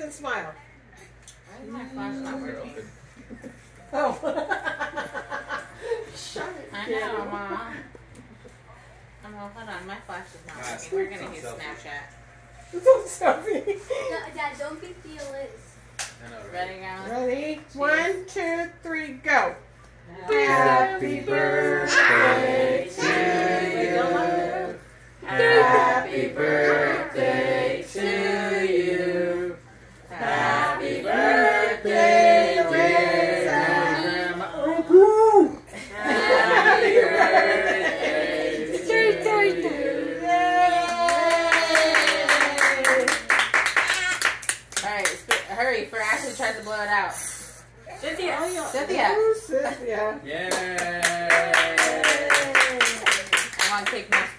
and smile. Why is my flash not working? Oh. Shut it. I know, Mom. Hold on, my flash is not working. We're gonna use Snapchat. It's a selfie. No, Dad, don't be fearless. I know, right? Ready, guys? Ready? 1, 2, 3, go. Happy birthday to you. Happy birthday to you. Happy birthday, dear Grandma. Happy birthday to you. Alright, hurry, for Ashley tries to blow it out. Cynthia! Cynthia! Ooh, Cynthia. Yay! I want to take my